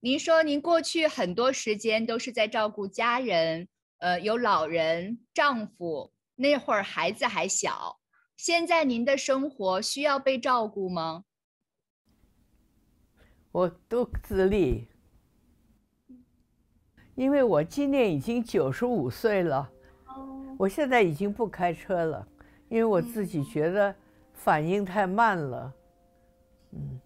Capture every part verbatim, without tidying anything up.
您说您过去很多时间都是在照顾家人，呃，有老人、丈夫，那会儿孩子还小。现在您的生活需要被照顾吗？ 我都自立，因为我今年已经九十五岁了， 哦， 我现在已经不开车了，因为我自己觉得反应太慢了。嗯，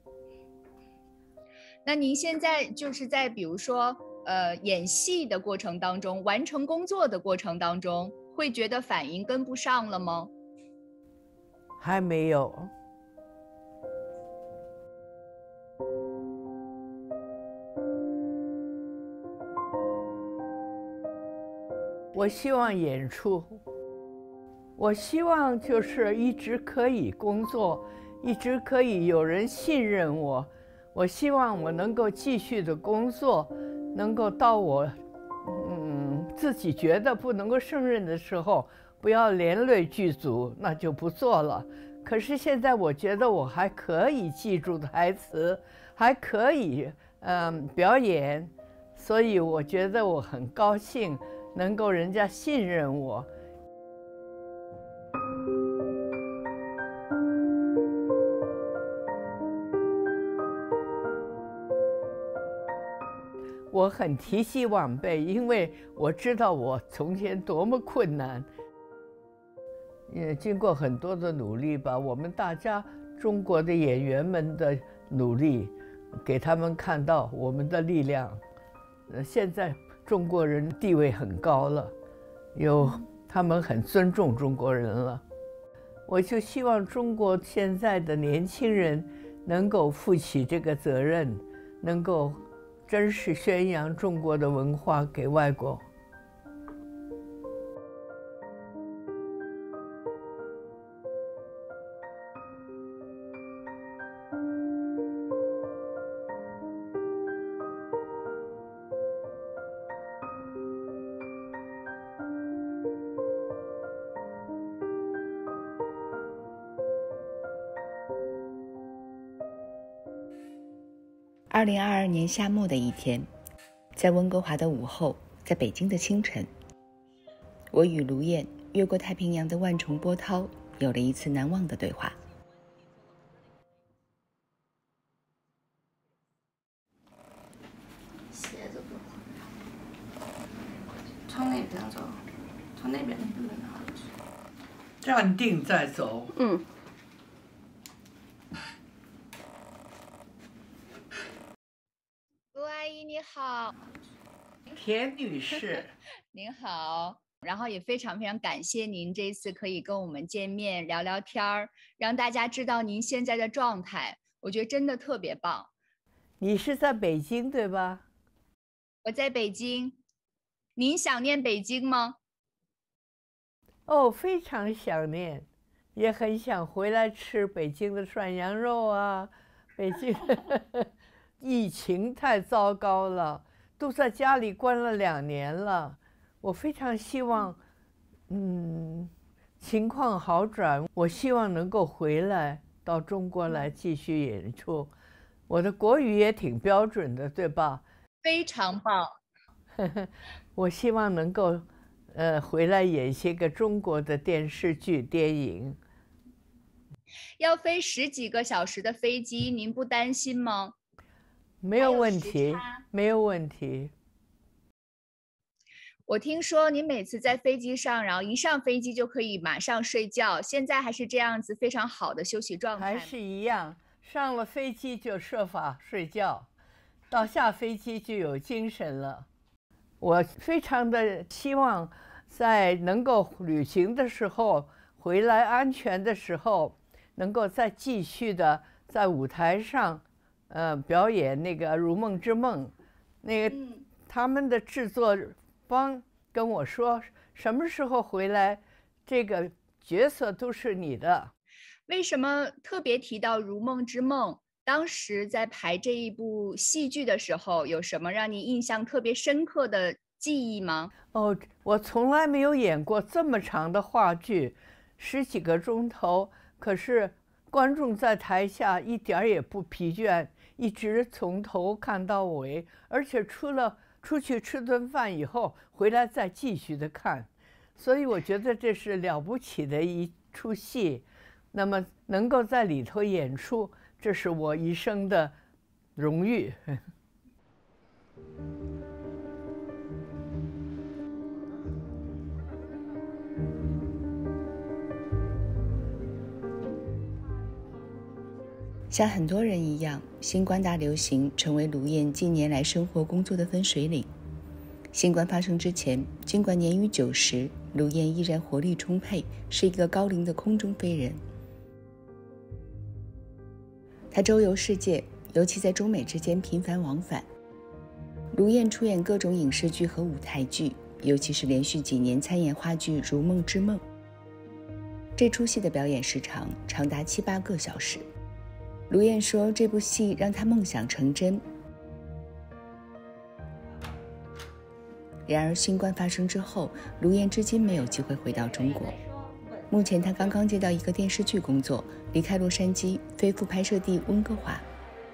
那您现在就是在比如说，呃，演戏的过程当中，完成工作的过程当中，会觉得反应跟不上了吗？ 还没有。我希望演出，我希望就是一直可以工作，一直可以有人信任我。我希望我能够继续的工作，能够到我嗯自己觉得不能够胜任的时候，不要连累剧组，那就不做了。可是现在我觉得我还可以记住台词，还可以嗯表演，所以我觉得我很高兴能够人家信任我。我很提携晚辈，因为我知道我从前多么困难。也经过很多的努力吧，我们大家中国的演员们的努力，给他们看到我们的力量。呃，现在中国人地位很高了，有他们很尊重中国人了。我就希望中国现在的年轻人能够负起这个责任，能够真实宣扬中国的文化给外国。 二零二二年夏末的一天，在温哥华的午后，在北京的清晨，我与卢燕越过太平洋的万重波涛，有了一次难忘的对话。 鞋子不好，从那边走，从那边那边好去。 站定再走。 嗯。 卢阿姨你好， 田女士， 您好。然后也非常非常感谢您这次可以跟我们见面聊聊天儿，让大家知道您现在的状态，我觉得真的特别棒。 你是在北京对吧？ 我在北京，您想念北京吗？ 哦，非常想念，也很想回来吃北京的涮羊肉啊。北京疫情太糟糕了，都在家里关了两年了。我非常希望，嗯，情况好转。我希望能够回来到中国来继续演出。我的国语也挺标准的，对吧？ 非常棒。 我希望能够，呃，回来演些个中国的电视剧、电影。 要飞十几个小时的飞机，您不担心吗？ 没有问题，没有问题。 我听说您每次在飞机上，然后一上飞机就可以马上睡觉，现在还是这样子非常好的休息状态？ 还是一样，上了飞机就设法睡觉，到下飞机就有精神了。我非常的希望，在能够旅行的时候，回来安全的时候，能够再继续的在舞台上，呃，表演那个《如梦之梦》，那个、嗯、他们的制作方跟我说，什么时候回来，这个角色都是你的。 为什么特别提到《如梦之梦》？当时在排这一部戏剧的时候，有什么让你印象特别深刻的记忆吗？ 哦，我从来没有演过这么长的话剧，十几个钟头，可是观众在台下一点儿也不疲倦， 一直从头看到尾，而且出了出去吃顿饭以后回来再继续的看，所以我觉得这是了不起的一出戏。那么能够在里头演出，这是我一生的荣誉。 像很多人一样，新冠大流行成为卢燕近年来生活工作的分水岭。新冠发生之前，尽管年逾九十，卢燕依然活力充沛，是一个高龄的空中飞人。她周游世界，尤其在中美之间频繁往返。卢燕出演各种影视剧和舞台剧，尤其是连续几年参演话剧《如梦之梦》。这出戏的表演时长长达七八个小时。卢燕说，这部戏让她梦想成真。然而新冠发生之后，卢燕至今没有机会回到中国。目前她刚刚接到一个电视剧工作，离开洛杉矶，飞赴拍摄地温哥华。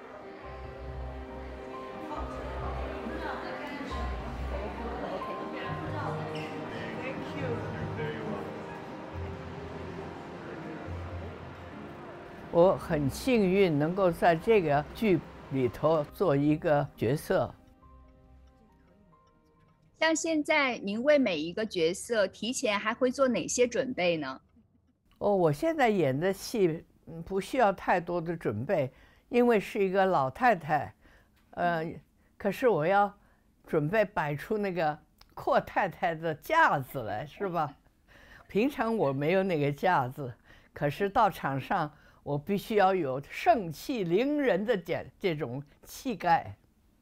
我很幸运能够在这个剧里头做一个角色。 像现在您为每一个角色提前还会做哪些准备呢？ 哦，我现在演的戏不需要太多的准备，因为是一个老太太，呃，可是我要准备摆出那个阔太太的架子来，是吧？平常我没有那个架子，可是到场上我必须要有盛气凌人的这这种气概。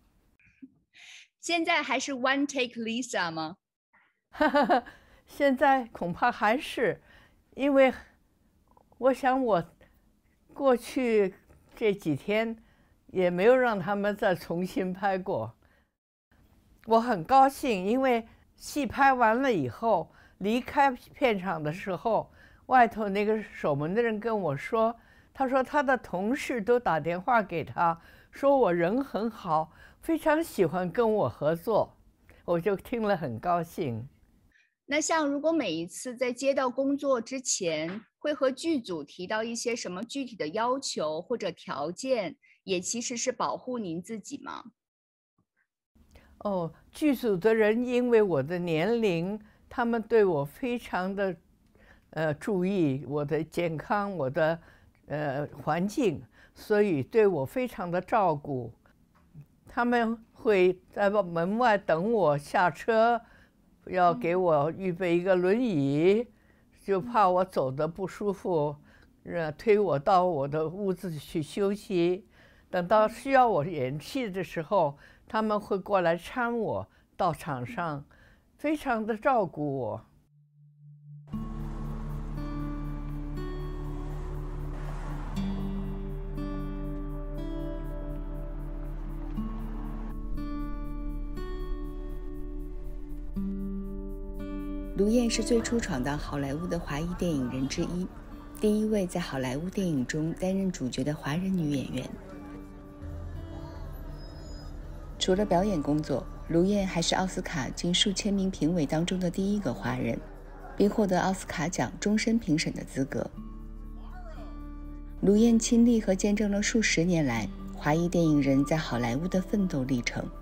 现在还是 One Take Lisa 吗？ 现在恐怕还是，因为我想我过去这几天也没有让他们再重新拍过。我很高兴，因为戏拍完了以后，离开片场的时候，外头那个守门的人跟我说，他说他的同事都打电话给他，说我人很好，非常喜欢跟我合作，我就听了很高兴。 那像如果每一次在接到工作之前，会和剧组提到一些什么具体的要求或者条件，也其实是保护您自己吗？ 哦，剧组的人因为我的年龄，他们对我非常的呃注意我的健康，我的呃环境，所以对我非常的照顾。他们会在门外等我下车，要给我预备一个轮椅，就怕我走得不舒服，呃，推我到我的屋子去休息。等到需要我演戏的时候，他们会过来搀我到场上，非常的照顾我。 卢燕是最初闯到好莱坞的华裔电影人之一，第一位在好莱坞电影中担任主角的华人女演员。除了表演工作，卢燕还是奥斯卡近数千名评委当中的第一个华人，并获得奥斯卡奖终身评审的资格。卢燕亲历和见证了数十年来华裔电影人在好莱坞的奋斗历程。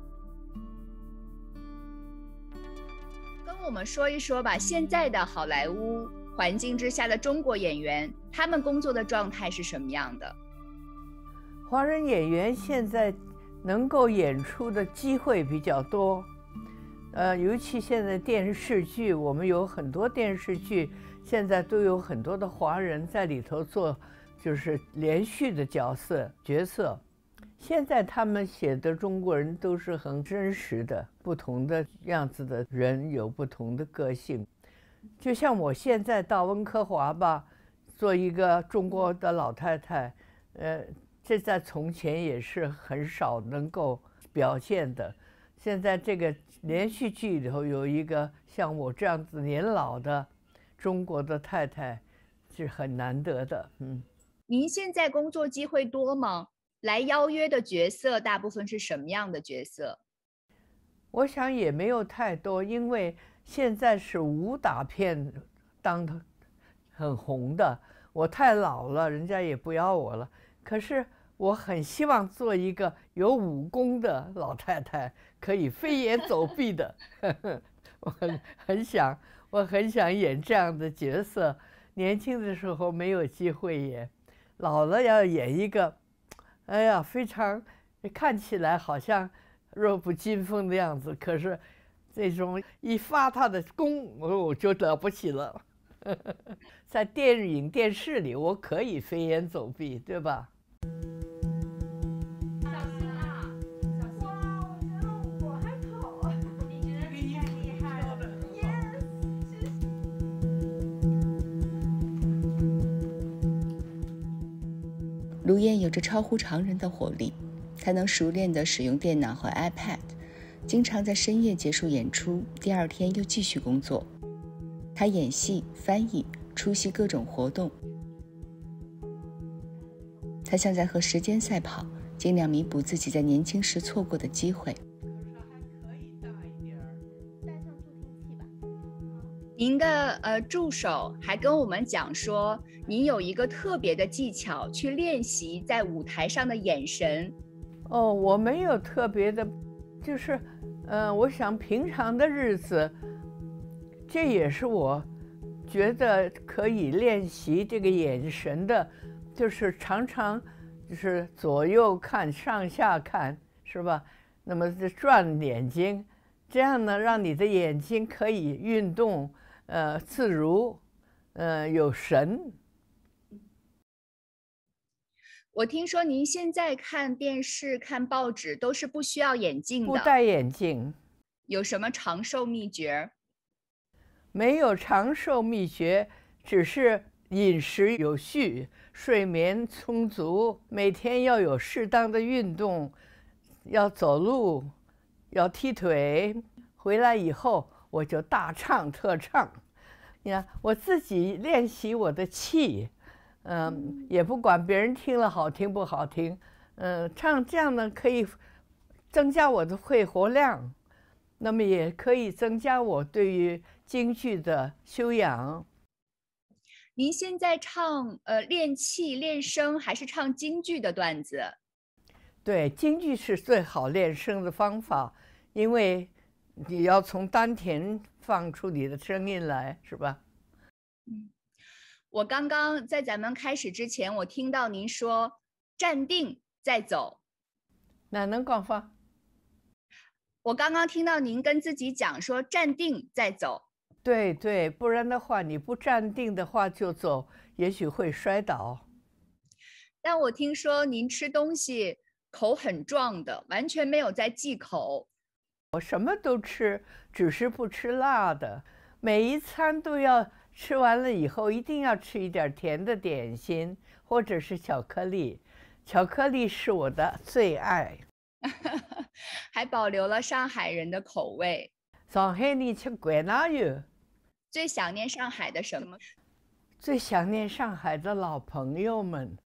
跟我们说一说吧，现在的好莱坞环境之下的中国演员，他们工作的状态是什么样的？ 华人演员现在能够演出的机会比较多，呃，尤其现在电视剧，我们有很多电视剧，现在都有很多的华人在里头做，就是连续的角色角色。现在他们写的中国人都是很真实的，不同的样子的人有不同的个性。就像我现在到温哥华吧，做一个中国的老太太，呃。这在从前也是很少能够表现的。现在这个连续剧里头有一个像我这样子年老的中国的太太，是很难得的。嗯， 您现在工作机会多吗？ 来邀约的角色大部分是什么样的角色？ 我想也没有太多，因为现在是武打片当的很红的。我太老了，人家也不要我了。可是我很希望做一个有武功的老太太，可以飞檐走壁的。我很很想，我很想演这样的角色。年轻的时候没有机会演，老了要演一个，哎呀，非常看起来好像弱不禁风的样子，可是这种一发他的功，哦，就了不起了。在电影、电视里，我可以飞檐走壁，对吧？ 小心啊！小心！哇，我觉得我还好啊。你觉得你太厉害了 ？Yes， 谢谢。 卢燕有着超乎常人的活力，她能熟练地使用电脑和 iPad， 经常在深夜结束演出，第二天又继续工作。她演戏、翻译，出席各种活动。她像在和时间赛跑，尽量弥补自己在年轻时错过的机会。 您的呃助手还跟我们讲说，您有一个特别的技巧去练习在舞台上的眼神。 哦，我没有特别的，就是，呃，我想平常的日子，这也是我觉得可以练习这个眼神的，就是常常就是左右看、上下看，是吧？那么转眼睛，这样呢，让你的眼睛可以运动。呃，自如，呃，有神。 我听说您现在看电视、看报纸都是不需要眼镜的， 不戴眼镜。 有什么长寿秘诀？ 没有长寿秘诀，只是饮食有序，睡眠充足，每天要有适当的运动，要走路，要踢腿。回来以后，我就大唱特唱，你看我自己练习我的气，嗯、呃，也不管别人听了好听不好听，嗯、呃，唱这样呢可以增加我的肺活量，那么也可以增加我对于京剧的修养。 您现在唱呃练气练声，还是唱京剧的段子？ 对，京剧是最好练声的方法，因为你要从丹田放出你的声音来，是吧？ 嗯，我刚刚在咱们开始之前，我听到您说站定再走。 哪能讲法？ 我刚刚听到您跟自己讲说站定再走。 对对，不然的话，你不站定的话就走，也许会摔倒。 但我听说您吃东西口很壮的，完全没有在忌口。 我什么都吃，只是不吃辣的。每一餐都要吃完了以后，一定要吃一点甜的点心，或者是巧克力。巧克力是我的最爱。 还保留了上海人的口味。 上海人吃酸奶油。 最想念上海的什么？ 最想念上海的老朋友们。